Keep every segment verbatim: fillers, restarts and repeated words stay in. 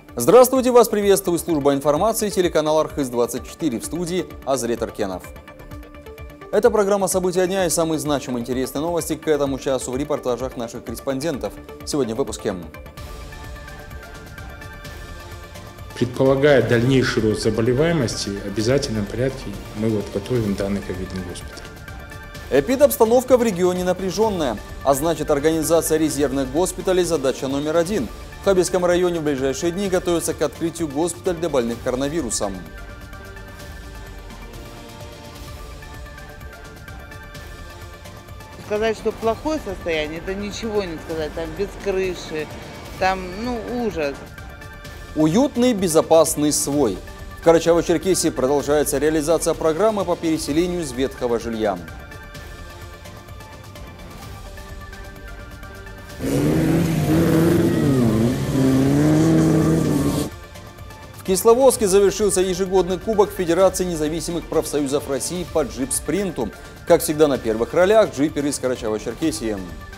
Здравствуйте, вас приветствует служба информации телеканал Архыз двадцать четыре, в студии Азрет Аркенов. Это программа «События дня» и самые значимые интересные новости к этому часу в репортажах наших корреспондентов. Сегодня в выпуске. Предполагая дальнейший рост заболеваемости, в обязательном порядке мы вот готовим данный ковидный госпиталь. Эпидобстановка в регионе напряженная, а значит, организация резервных госпиталей – задача номер один. В Хабельском районе в ближайшие дни готовится к открытию госпиталя для больных коронавирусом. Сказать, что плохое состояние, это ничего не сказать. Там без крыши, там, ну, ужас. Уютный, безопасный свой. В Карачаево-Черкесии продолжается реализация программы по переселению из ветхого жилья. В Кисловодске завершился ежегодный кубок Федерации независимых профсоюзов России по джип-спринту. Как всегда, на первых ролях джиперы из Карачаево-Черкесии.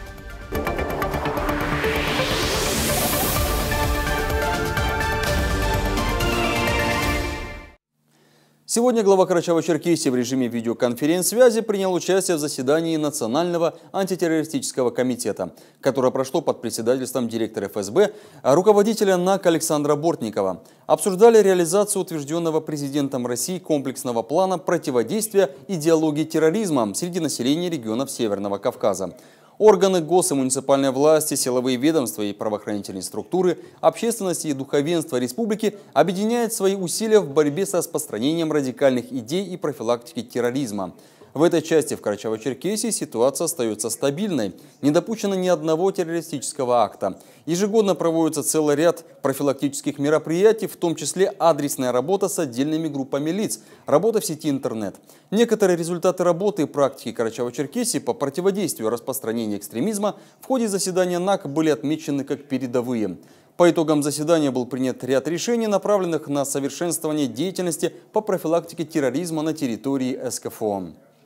Сегодня глава Карачаево-Черкесии в режиме видеоконференц-связи принял участие в заседании Национального антитеррористического комитета, которое прошло под председательством директора эф эс бэ, руководителя НАК Александра Бортникова. Обсуждали реализацию утвержденного президентом России комплексного плана противодействия идеологии терроризма среди населения регионов Северного Кавказа. Органы гос- и муниципальной власти, силовые ведомства и правоохранительные структуры, общественности и духовенства республики объединяют свои усилия в борьбе с распространением радикальных идей и профилактики терроризма. В этой части в Карачаево-Черкесии ситуация остается стабильной. Не допущено ни одного террористического акта. Ежегодно проводится целый ряд профилактических мероприятий, в том числе адресная работа с отдельными группами лиц, работа в сети интернет. Некоторые результаты работы и практики Карачаево-Черкесии по противодействию распространению экстремизма в ходе заседания НАК были отмечены как передовые. По итогам заседания был принят ряд решений, направленных на совершенствование деятельности по профилактике терроризма на территории эс ка эф о.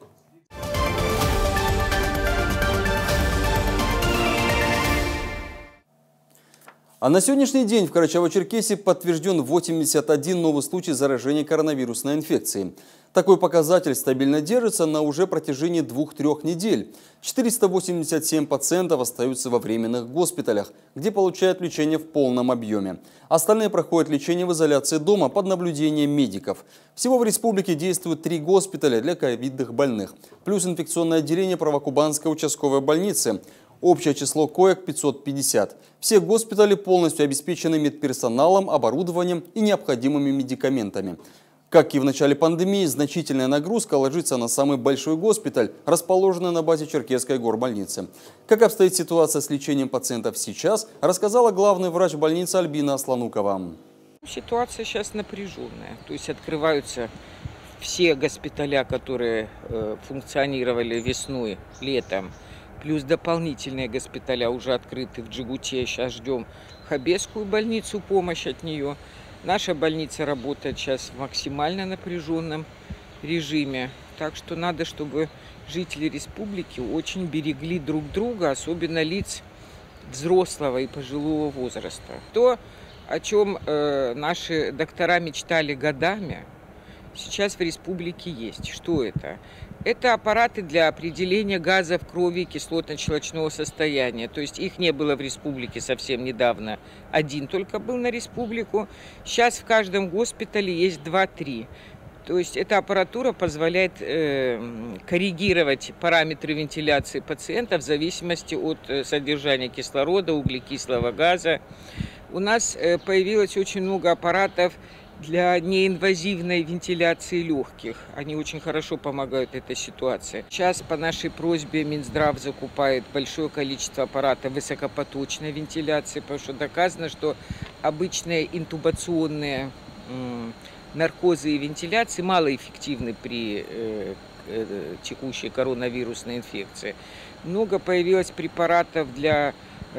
А на сегодняшний день в Карачаево-Черкесии подтвержден восемьдесят один новый случай заражения коронавирусной инфекцией. Такой показатель стабильно держится на уже протяжении двух-трех недель. четыреста восемьдесят семь пациентов остаются во временных госпиталях, где получают лечение в полном объеме. Остальные проходят лечение в изоляции дома под наблюдением медиков. Всего в республике действуют три госпиталя для ковидных больных, плюс инфекционное отделение Правокубанской участковой больницы. Общее число коек пятьсот пятьдесят. Все госпитали полностью обеспечены медперсоналом, оборудованием и необходимыми медикаментами. Как и в начале пандемии, значительная нагрузка ложится на самый большой госпиталь, расположенный на базе Черкесской горбольницы. Как обстоит ситуация с лечением пациентов сейчас, рассказала главный врач больницы Альбина Асланукова. Ситуация сейчас напряженная. То есть открываются все госпиталя, которые э, функционировали весной, летом. Плюс дополнительные госпиталя уже открыты в Джигуте. Сейчас ждем Хабельскую больницу, помощь от нее. Наша больница работает сейчас в максимально напряженном режиме. Так что надо, чтобы жители республики очень берегли друг друга, особенно лиц взрослого и пожилого возраста. То, о чем э, наши доктора мечтали годами, сейчас в республике есть. Что это? Это аппараты для определения газа в крови и кислотно-щелочного состояния. То есть их не было в республике совсем недавно. Один только был на республику. Сейчас в каждом госпитале есть два-три. То есть эта аппаратура позволяет э, коррегировать параметры вентиляции пациента в зависимости от содержания кислорода, углекислого газа. У нас э, появилось очень много аппаратов для неинвазивной вентиляции легких. Они очень хорошо помогают этой ситуации. Сейчас по нашей просьбе Минздрав закупает большое количество аппаратов высокопоточной вентиляции, потому что доказано, что обычные интубационные м, наркозы и вентиляции малоэффективны при э, э, текущей коронавирусной инфекции. Много появилось препаратов для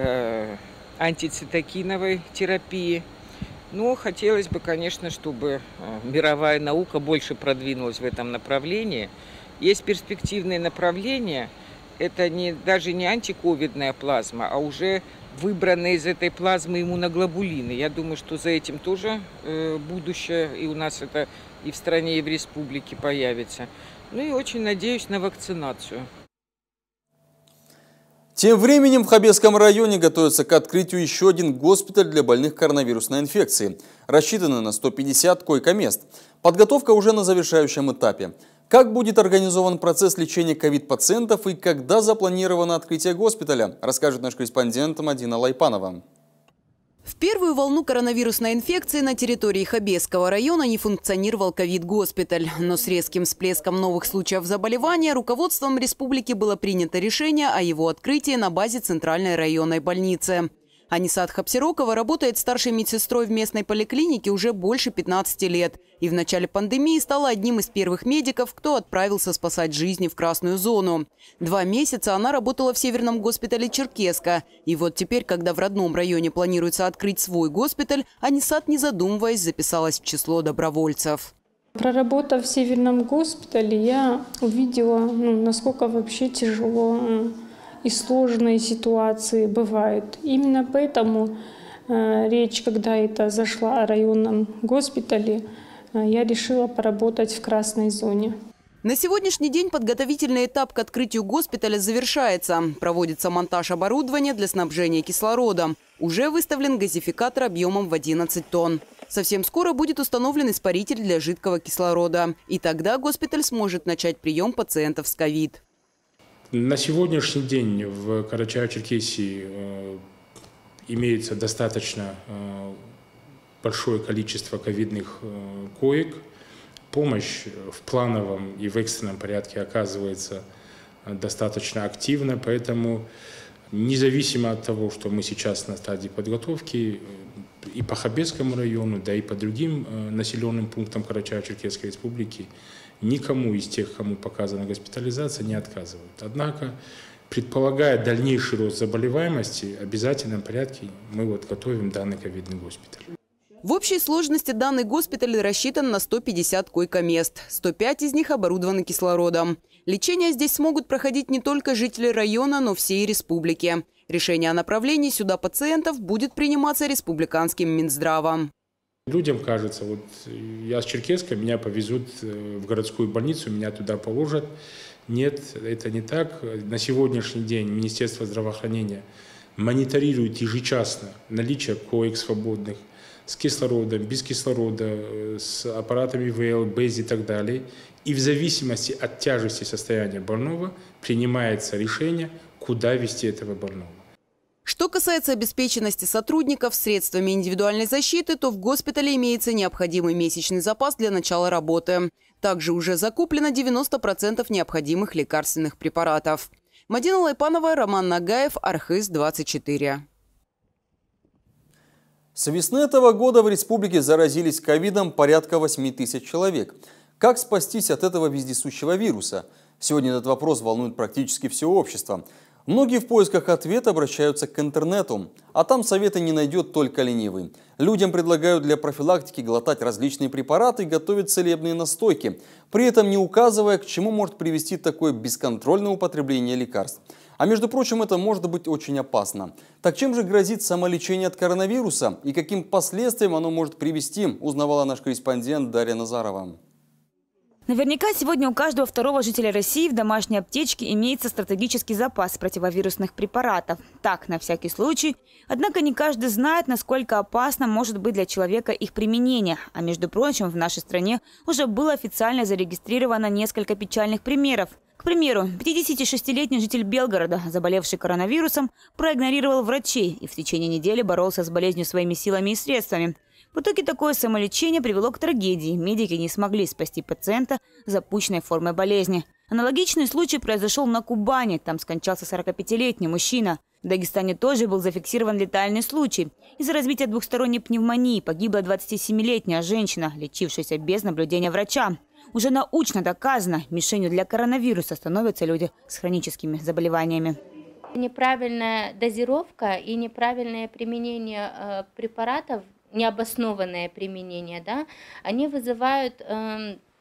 э, антицитокиновой терапии. Но хотелось бы, конечно, чтобы мировая наука больше продвинулась в этом направлении. Есть перспективные направления. Это не, даже не антиковидная плазма, а уже выбраны из этой плазмы иммуноглобулины. Я думаю, что за этим тоже э, будущее, и у нас это и в стране, и в республике появится. Ну и очень надеюсь на вакцинацию. Тем временем в Хабесском районе готовится к открытию еще один госпиталь для больных коронавирусной инфекцией, рассчитанный на сто пятьдесят койко-мест. Подготовка уже на завершающем этапе. Как будет организован процесс лечения ковид-пациентов и когда запланировано открытие госпиталя, расскажет наш корреспондент Мадина Лайпанова. В первую волну коронавирусной инфекции на территории Хабесского района не функционировал ковид-госпиталь. Но с резким всплеском новых случаев заболевания руководством республики было принято решение о его открытии на базе Центральной районной больницы. Анисат Хапсирокова работает старшей медсестрой в местной поликлинике уже больше пятнадцати лет. И в начале пандемии стала одним из первых медиков, кто отправился спасать жизни в красную зону. Два месяца она работала в Северном госпитале Черкесска. И вот теперь, когда в родном районе планируется открыть свой госпиталь, Анисат, не задумываясь, записалась в число добровольцев. Проработав в Северном госпитале, я увидела, ну, насколько вообще тяжело и сложные ситуации бывают. Именно поэтому э, речь, когда это зашла о районном госпитале, э, я решила поработать в красной зоне. На сегодняшний день подготовительный этап к открытию госпиталя завершается. Проводится монтаж оборудования для снабжения кислородом. Уже выставлен газификатор объемом в одиннадцать тонн. Совсем скоро будет установлен испаритель для жидкого кислорода. И тогда госпиталь сможет начать прием пациентов с ковид. На сегодняшний день в Карачаево-Черкесии э, имеется достаточно э, большое количество ковидных э, коек. Помощь в плановом и в экстренном порядке оказывается достаточно активно, поэтому независимо от того, что мы сейчас на стадии подготовки и по Хабесскому району, да и по другим э, населенным пунктам Карачаево-Черкесской республики, никому из тех, кому показана госпитализация, не отказывают. Однако, предполагая дальнейший рост заболеваемости, в обязательном порядке мы вот готовим данный ковидный госпиталь. В общей сложности данный госпиталь рассчитан на сто пятьдесят койко-мест. сто пять из них оборудованы кислородом. Лечение здесь смогут проходить не только жители района, но всей республики. Решение о направлении сюда пациентов будет приниматься республиканским Минздравом. Людям кажется, вот я с Черкесска, меня повезут в городскую больницу, меня туда положат. Нет, это не так. На сегодняшний день Министерство здравоохранения мониторирует ежечасно наличие коек свободных с кислородом, без кислорода, с аппаратами ВЛ, БЭЗ и так далее. И в зависимости от тяжести состояния больного принимается решение, куда везти этого больного. Что касается обеспеченности сотрудников средствами индивидуальной защиты, то в госпитале имеется необходимый месячный запас для начала работы. Также уже закуплено девяносто процентов необходимых лекарственных препаратов. Мадина Лайпанова, Роман Нагаев, Архыз двадцать четыре. С весны этого года в республике заразились ковидом порядка восьми тысяч человек. Как спастись от этого вездесущего вируса? Сегодня этот вопрос волнует практически все общество. Многие в поисках ответа обращаются к интернету, а там советы не найдет только ленивый. Людям предлагают для профилактики глотать различные препараты и готовить целебные настойки, при этом не указывая, к чему может привести такое бесконтрольное употребление лекарств. А между прочим, это может быть очень опасно. Так чем же грозит самолечение от коронавируса и каким последствиям оно может привести, узнавала наш корреспондент Дарья Назарова. Наверняка сегодня у каждого второго жителя России в домашней аптечке имеется стратегический запас противовирусных препаратов. Так, на всякий случай. Однако не каждый знает, насколько опасно может быть для человека их применение. А между прочим, в нашей стране уже было официально зарегистрировано несколько печальных примеров. К примеру, пятидесятишестилетний житель Белгорода, заболевший коронавирусом, проигнорировал врачей и в течение недели боролся с болезнью своими силами и средствами. В итоге такое самолечение привело к трагедии. Медики не смогли спасти пациента запущенной формой болезни. Аналогичный случай произошел на Кубани. Там скончался сорокапятилетний мужчина. В Дагестане тоже был зафиксирован летальный случай. Из-за развития двухсторонней пневмонии погибла двадцатисемилетняя женщина, лечившаяся без наблюдения врача. Уже научно доказано, мишенью для коронавируса становятся люди с хроническими заболеваниями. Неправильная дозировка и неправильное применение э, препаратов, необоснованное применение, да, они вызывают э,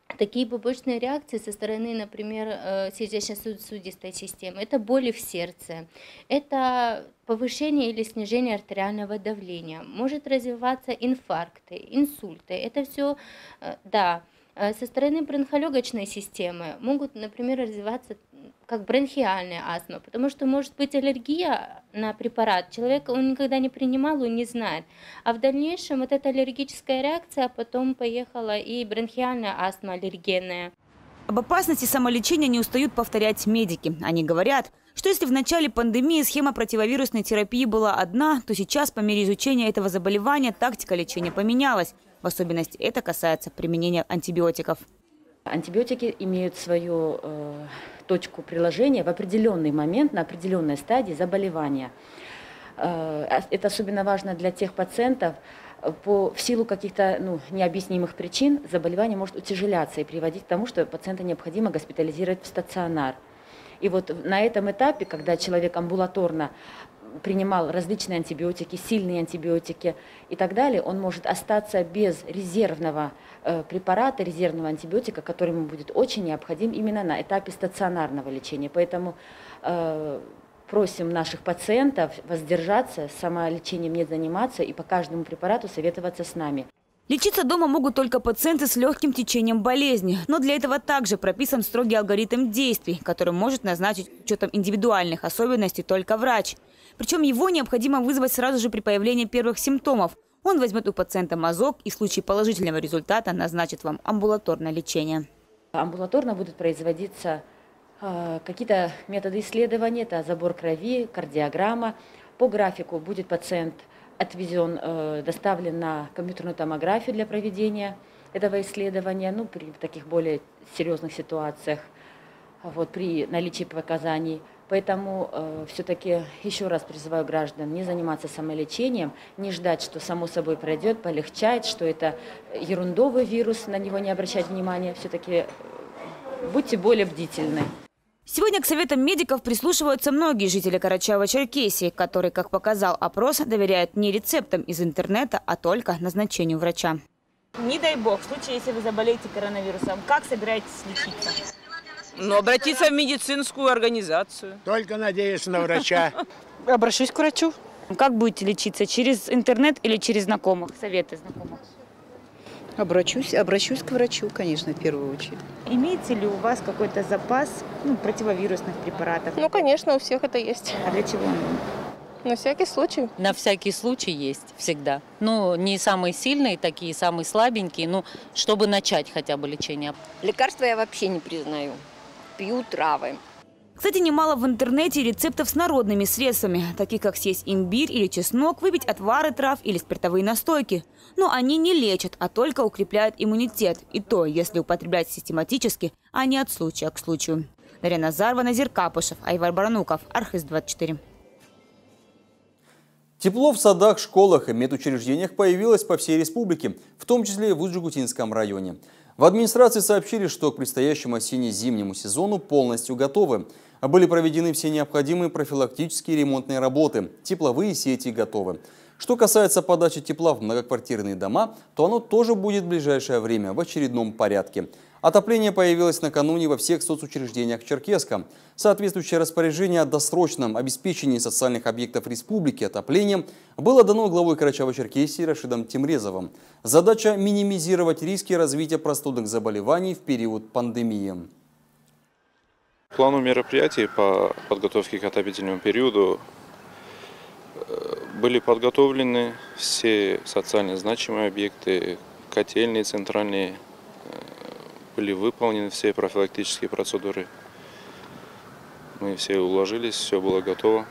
такие побочные реакции со стороны, например, сердечно-сосудистой системы. Это боли в сердце, это повышение или снижение артериального давления, может развиваться инфаркты, инсульты. Это все, да. Со стороны бронхолегочной системы могут, например, развиваться как бронхиальная астма, потому что может быть аллергия на препарат. Человек, он никогда не принимал, он не знает. А в дальнейшем вот эта аллергическая реакция потом поехала и бронхиальная астма аллергенная. Об опасности самолечения не устают повторять медики. Они говорят, что если в начале пандемии схема противовирусной терапии была одна, то сейчас по мере изучения этого заболевания тактика лечения поменялась. В особенности это касается применения антибиотиков. Антибиотики имеют свою э, точку приложения в определенный момент, на определенной стадии заболевания. Э, это особенно важно для тех пациентов, по, в силу каких-то ну, необъяснимых причин заболевание может утяжеляться и приводить к тому, что пациента необходимо госпитализировать в стационар. И вот на этом этапе, когда человек амбулаторно принимал различные антибиотики, сильные антибиотики и так далее, он может остаться без резервного э, препарата, резервного антибиотика, который ему будет очень необходим именно на этапе стационарного лечения. Поэтому э, просим наших пациентов воздержаться, самолечением не заниматься и по каждому препарату советоваться с нами. Лечиться дома могут только пациенты с легким течением болезни. Но для этого также прописан строгий алгоритм действий, который может назначить с учетом индивидуальных особенностей только врач. Причем его необходимо вызвать сразу же при появлении первых симптомов. Он возьмет у пациента мазок и в случае положительного результата назначит вам амбулаторное лечение. Амбулаторно будут производиться э, какие-то методы исследования, это забор крови, кардиограмма. По графику будет пациент отвезен, э, доставлен на компьютерную томографию для проведения этого исследования, ну, при таких более серьезных ситуациях, вот, при наличии показаний. Поэтому э, все-таки еще раз призываю граждан не заниматься самолечением, не ждать, что само собой пройдет, полегчает, что это ерундовый вирус, на него не обращать внимания. Все-таки будьте более бдительны. Сегодня к советам медиков прислушиваются многие жители Карачаево-Черкесии, которые, как показал опрос, доверяют не рецептам из интернета, а только назначению врача. Не дай бог, в случае, если вы заболеете коронавирусом, как собираетесь лечиться? Ну, обратиться в медицинскую организацию. Только надеюсь на врача. Обращусь к врачу. Как будете лечиться? Через интернет или через знакомых? Советы знакомых? Обращусь, обращусь к врачу, конечно, в первую очередь. Имеется ли у вас какой-то запас ну, противовирусных препаратов? Ну, конечно, у всех это есть. А для чего? На всякий случай. На всякий случай есть всегда. Ну, не самые сильные такие, самые слабенькие, ну, чтобы начать хотя бы лечение. Лекарства я вообще не признаю. Пью травы. Кстати, немало в интернете рецептов с народными средствами, таких как съесть имбирь или чеснок, выпить отвары трав или спиртовые настойки. Но они не лечат, а только укрепляют иммунитет. И то, если употреблять систематически, а не от случая к случаю. Дарья Назарова, Назир Капышев, Айвар Барануков, Архыз двадцать четыре. Тепло в садах, школах и медучреждениях появилось по всей республике, в том числе и в Усть-Жигутинском районе. В администрации сообщили, что к предстоящему осенне-зимнему сезону полностью готовы. Были проведены все необходимые профилактические и ремонтные работы. Тепловые сети готовы. Что касается подачи тепла в многоквартирные дома, то оно тоже будет в ближайшее время в очередном порядке. Отопление появилось накануне во всех соцучреждениях Черкесска. Соответствующее распоряжение о досрочном обеспечении социальных объектов республики отоплением было дано главой Карачаево-Черкесии Рашидом Тимрезовым. Задача – минимизировать риски развития простудных заболеваний в период пандемии. По плану мероприятий по подготовке к отопительному периоду были подготовлены все социально значимые объекты, котельные, центральные. Были выполнены все профилактические процедуры. Мы все уложились, все было готово.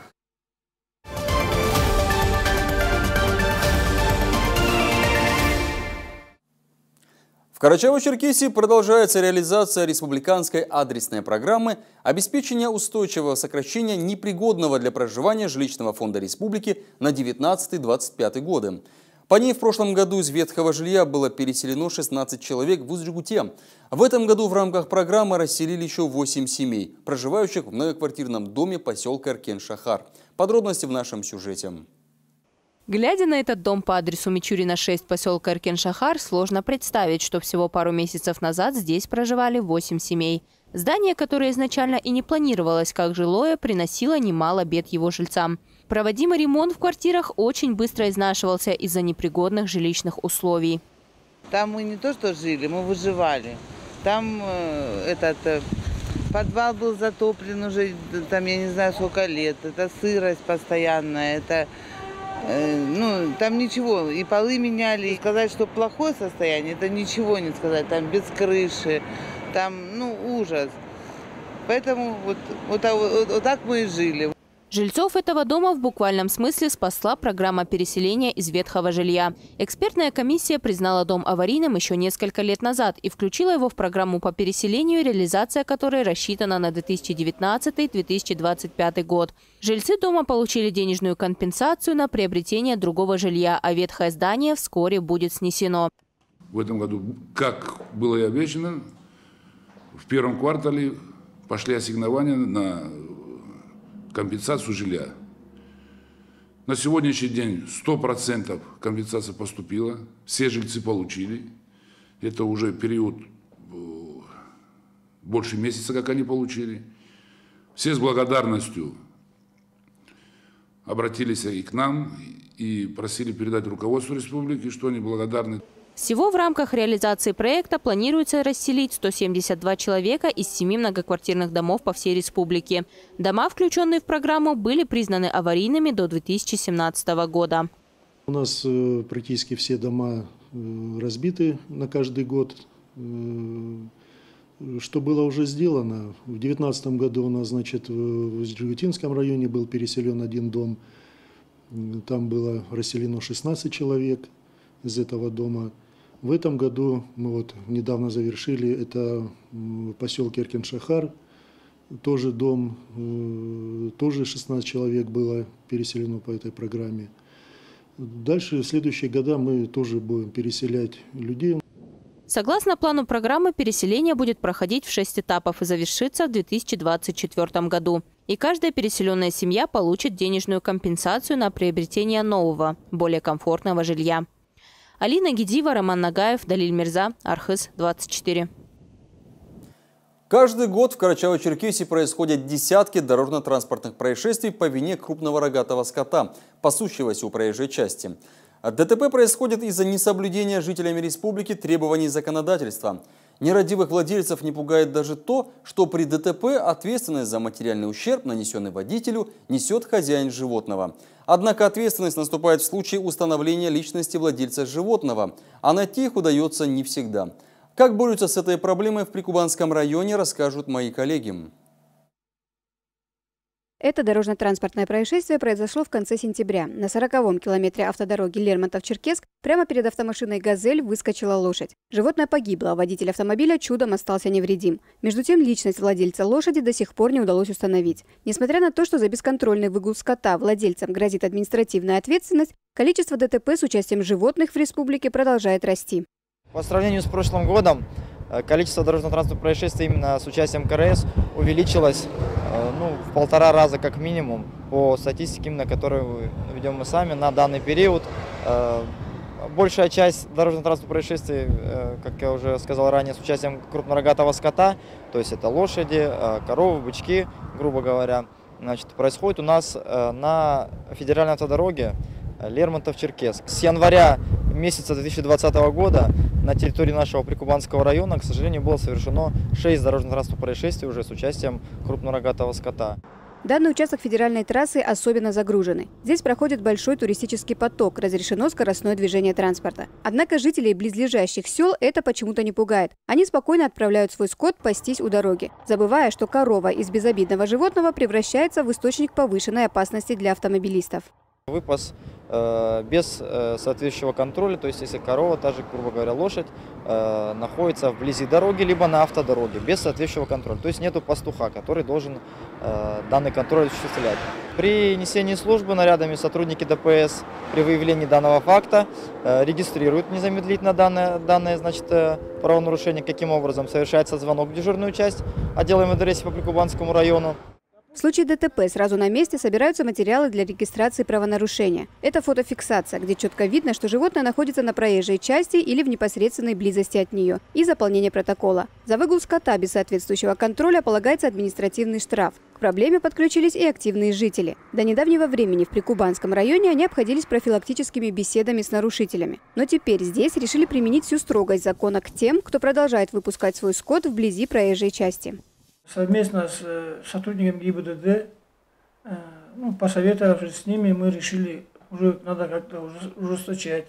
В Карачаево-Черкесии продолжается реализация республиканской адресной программы обеспечения устойчивого сокращения непригодного для проживания жилищного фонда республики на девятнадцатый — двадцать пятый годы. По ней в прошлом году из ветхого жилья было переселено шестнадцать человек в Усть-Жигуте. В этом году в рамках программы расселили еще восемь семей, проживающих в многоквартирном доме поселка Эркен-Шахар. Подробности в нашем сюжете. Глядя на этот дом по адресу Мичурина, шесть, поселка Эркен-Шахар, сложно представить, что всего пару месяцев назад здесь проживали восемь семей. Здание, которое изначально и не планировалось как жилое, приносило немало бед его жильцам. Проводимый ремонт в квартирах очень быстро изнашивался из-за непригодных жилищных условий. Там мы не то что жили, мы выживали. Там э, этот э, подвал был затоплен уже, там я не знаю сколько лет. Это сырость постоянная, это... Ну, там ничего, и полы меняли, и сказать, что плохое состояние, это ничего не сказать, там без крыши, там, ну, ужас. Поэтому вот, вот, вот, вот так мы и жили. Жильцов этого дома в буквальном смысле спасла программа переселения из ветхого жилья. Экспертная комиссия признала дом аварийным еще несколько лет назад и включила его в программу по переселению, реализация которой рассчитана на две тысячи девятнадцатый — две тысячи двадцать пятый год. Жильцы дома получили денежную компенсацию на приобретение другого жилья, а ветхое здание вскоре будет снесено. В этом году, как было и обещано, в первом квартале пошли ассигнования на компенсацию жилья. На сегодняшний день сто процентов компенсация поступила, все жильцы получили. Это уже период больше месяца, как они получили. Все с благодарностью обратились и к нам, и просили передать руководству республики, что они благодарны. Всего в рамках реализации проекта планируется расселить сто семьдесят два человека из семи многоквартирных домов по всей республике. Дома, включенные в программу, были признаны аварийными до две тысячи семнадцатого года. У нас э, практически все дома э, разбиты на каждый год. Э, что было уже сделано? В две тысячи девятнадцатом году у нас, значит, в Джигутинском районе был переселен один дом. Там было расселено шестнадцать человек из этого дома. В этом году мы вот недавно завершили, это в поселке Эркен-Шахар, тоже дом, тоже шестнадцать человек было переселено по этой программе. Дальше, в следующие года мы тоже будем переселять людей. Согласно плану программы, переселение будет проходить в шесть этапов и завершится в две тысячи двадцать четвёртом году. И каждая переселенная семья получит денежную компенсацию на приобретение нового, более комфортного жилья. Алина Гедиева, Роман Нагаев, Далиль Мирза, Архыз, двадцать четыре. Каждый год в Карачаево-Черкесии происходят десятки дорожно-транспортных происшествий по вине крупного рогатого скота, пасущегося у проезжей части. ДТП происходит из-за несоблюдения жителями республики требований законодательства. Нерадивых владельцев не пугает даже то, что при ДТП ответственность за материальный ущерб, нанесенный водителю, несет хозяин животного. Однако ответственность наступает в случае установления личности владельца животного, а найти их удается не всегда. Как борются с этой проблемой в Прикубанском районе, расскажут мои коллеги. Это дорожно-транспортное происшествие произошло в конце сентября. На сороковом километре автодороги Лермонтов-Черкесск прямо перед автомашиной «Газель» выскочила лошадь. Животное погибло, а водитель автомобиля чудом остался невредим. Между тем, личность владельца лошади до сих пор не удалось установить. Несмотря на то, что за бесконтрольный выгул скота владельцам грозит административная ответственность, количество ДТП с участием животных в республике продолжает расти. По сравнению с прошлым годом, количество дорожно-транспортных происшествий именно с участием КРС увеличилось ну, в полтора раза как минимум по статистике, именно которую ведем мы сами на данный период. Большая часть дорожно-транспортных происшествий, как я уже сказал ранее, с участием крупнорогатого скота, то есть это лошади, коровы, бычки, грубо говоря, значит, происходит у нас на федеральной автодороге Лермонтов-Черкесск. С января месяца две тысячи двадцатого года на территории нашего Прикубанского района, к сожалению, было совершено шесть дорожно-транспортных происшествий уже с участием крупнорогатого скота. Данный участок федеральной трассы особенно загруженный. Здесь проходит большой туристический поток, разрешено скоростное движение транспорта. Однако жителей близлежащих сел это почему-то не пугает. Они спокойно отправляют свой скот пастись у дороги, забывая, что корова из безобидного животного превращается в источник повышенной опасности для автомобилистов. Выпас э, без э, соответствующего контроля, то есть если корова, та же, грубо говоря, лошадь, э, находится вблизи дороги, либо на автодороге, без соответствующего контроля. То есть нету пастуха, который должен э, данный контроль осуществлять. При несении службы нарядами сотрудники ДПС при выявлении данного факта э, регистрируют незамедлительно данное, данное значит, э, правонарушение. Каким образом? Совершается звонок в дежурную часть отдела МВД по Прикубанскому району. В случае ДТП сразу на месте собираются материалы для регистрации правонарушения. Это фотофиксация, где четко видно, что животное находится на проезжей части или в непосредственной близости от нее, и заполнение протокола. За выгул скота без соответствующего контроля полагается административный штраф. К проблеме подключились и активные жители. До недавнего времени в Прикубанском районе они обходились профилактическими беседами с нарушителями. Но теперь здесь решили применить всю строгость закона к тем, кто продолжает выпускать свой скот вблизи проезжей части. Совместно с сотрудниками ГИБДД, ну, посоветовавшись с ними, мы решили, уже надо как-то ужесточать,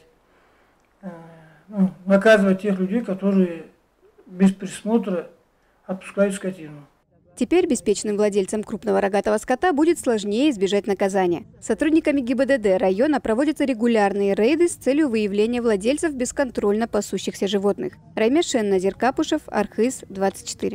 ну, наказывать тех людей, которые без присмотра отпускают скотину. Теперь беспечным владельцам крупного рогатого скота будет сложнее избежать наказания. Сотрудниками ГИБДД района проводятся регулярные рейды с целью выявления владельцев бесконтрольно пасущихся животных. Раймешен, Назир Капушев, Архыз, двадцать четыре.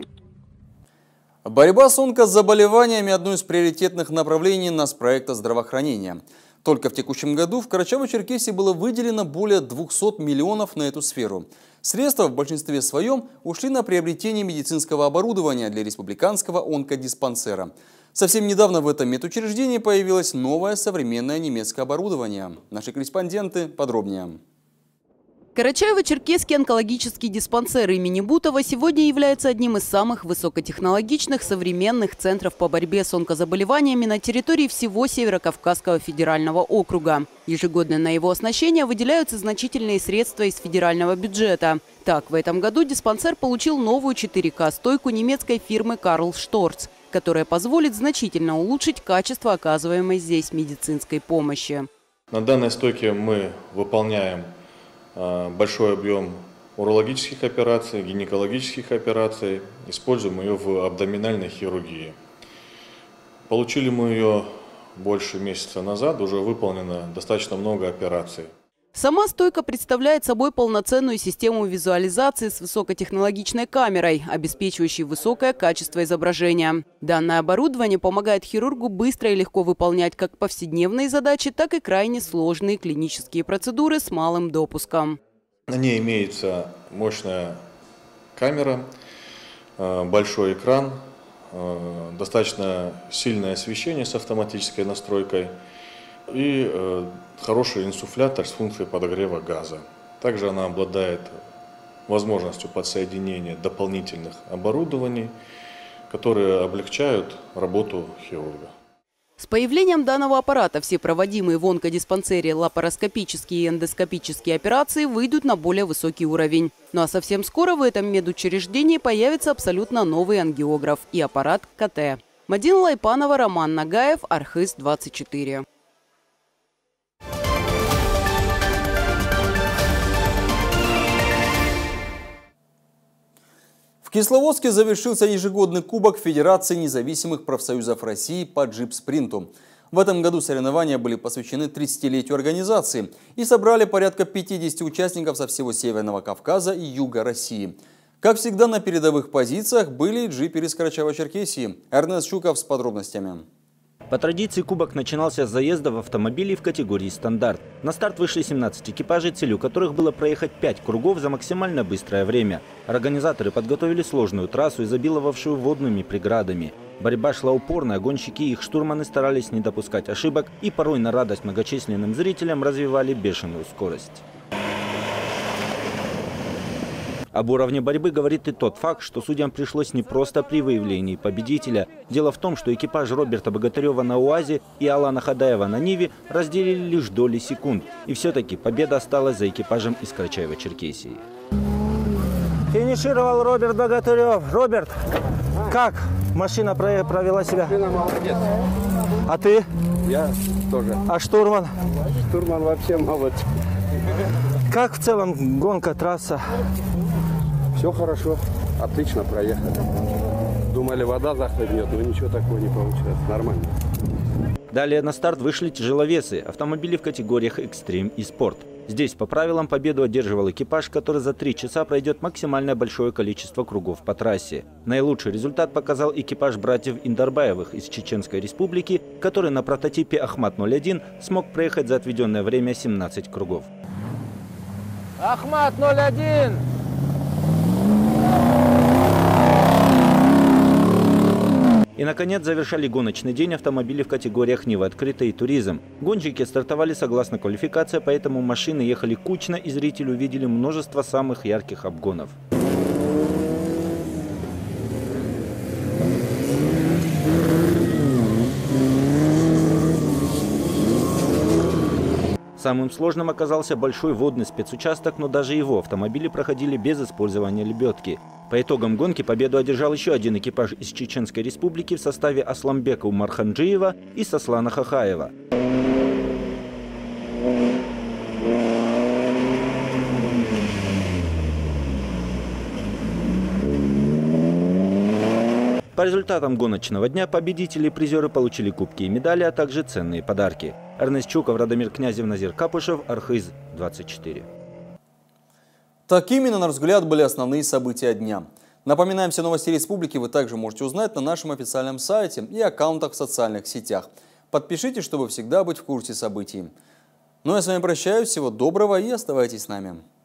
Борьба с онкозаболеваниями – одно из приоритетных направлений нацпроекта здравоохранения. Только в текущем году в Карачаево-Черкесии было выделено более двухсот миллионов на эту сферу. Средства в большинстве своем ушли на приобретение медицинского оборудования для республиканского онкодиспансера. Совсем недавно в этом медучреждении появилось новое современное немецкое оборудование. Наши корреспонденты подробнее. Карачаево-Черкесский онкологический диспансер имени Бутова сегодня является одним из самых высокотехнологичных современных центров по борьбе с онкозаболеваниями на территории всего Северо-Кавказского федерального округа. Ежегодно на его оснащение выделяются значительные средства из федерального бюджета. Так, в этом году диспансер получил новую четыре ка стойку немецкой фирмы Карл Шторц, которая позволит значительно улучшить качество оказываемой здесь медицинской помощи. На данной стойке мы выполняем большой объем урологических операций, гинекологических операций. Используем ее в абдоминальной хирургии. Получили мы ее больше месяца назад, уже выполнено достаточно много операций. Сама стойка представляет собой полноценную систему визуализации с высокотехнологичной камерой, обеспечивающей высокое качество изображения. Данное оборудование помогает хирургу быстро и легко выполнять как повседневные задачи, так и крайне сложные клинические процедуры с малым допуском. На ней имеется мощная камера, большой экран, достаточно сильное освещение с автоматической настройкой и э, хороший инсуфлятор с функцией подогрева газа. Также она обладает возможностью подсоединения дополнительных оборудований, которые облегчают работу хирурга. С появлением данного аппарата все проводимые в онкодиспансере лапароскопические и эндоскопические операции выйдут на более высокий уровень. Ну а совсем скоро в этом медучреждении появится абсолютно новый ангиограф и аппарат ка тэ. Мадина Лайпанова, Роман Нагаев, Архыз, двадцать четыре. В Кисловодске завершился ежегодный кубок Федерации независимых профсоюзов России по джип-спринту. В этом году соревнования были посвящены тридцатилетию организации и собрали порядка пятидесяти участников со всего Северного Кавказа и юга России. Как всегда, на передовых позициях были джиперы из Карачаево-Черкесии. Эрнест Щуков с подробностями. По традиции кубок начинался с заездов автомобилей в категории «Стандарт». На старт вышли семнадцать экипажей, целью которых было проехать пять кругов за максимально быстрое время. Организаторы подготовили сложную трассу, изобиловавшую водными преградами. Борьба шла упорная, гонщики и их штурманы старались не допускать ошибок и порой на радость многочисленным зрителям развивали бешеную скорость. Об уровне борьбы говорит и тот факт, что судьям пришлось не просто при выявлении победителя. Дело в том, что экипаж Роберта Богатырева на УАЗе и Алана Хадаева на Ниве разделили лишь доли секунд. И все-таки победа осталась за экипажем из Карачаево-Черкесии. Финишировал Роберт Богатырев. Роберт, как машина провела себя? Молодец. А ты? Я тоже. А штурман? Штурман вообще молодец. Как в целом гонка, трасса? Все хорошо, отлично проехали. Думали, вода захлебнет, но ничего такого не получается, нормально. Далее на старт вышли тяжеловесы, автомобили в категориях «Экстрим» и «Спорт». Здесь по правилам победу одерживал экипаж, который за три часа пройдет максимально большое количество кругов по трассе. Наилучший результат показал экипаж братьев Индарбаевых из Чеченской Республики, который на прототипе Ахмат ноль один смог проехать за отведенное время семнадцать кругов. Ахмат ноль один! И, наконец, завершали гоночный день автомобили в категориях Нива открытый и туризм. Гонщики стартовали согласно квалификации, поэтому машины ехали кучно, и зрители увидели множество самых ярких обгонов. Самым сложным оказался большой водный спецучасток, но даже его автомобили проходили без использования лебедки. По итогам гонки победу одержал еще один экипаж из Чеченской Республики в составе Асламбека Умарханджиева и Сослана Хахаева. По результатам гоночного дня победители и призеры получили кубки и медали, а также ценные подарки. Эрнест Чуков, Радомир Князев, Назир Капышев, Архыз двадцать четыре. Такими, на наш взгляд, были основные события дня. Напоминаем, все новости республики вы также можете узнать на нашем официальном сайте и аккаунтах в социальных сетях. Подпишитесь, чтобы всегда быть в курсе событий. Ну, я с вами прощаюсь, всего доброго и оставайтесь с нами.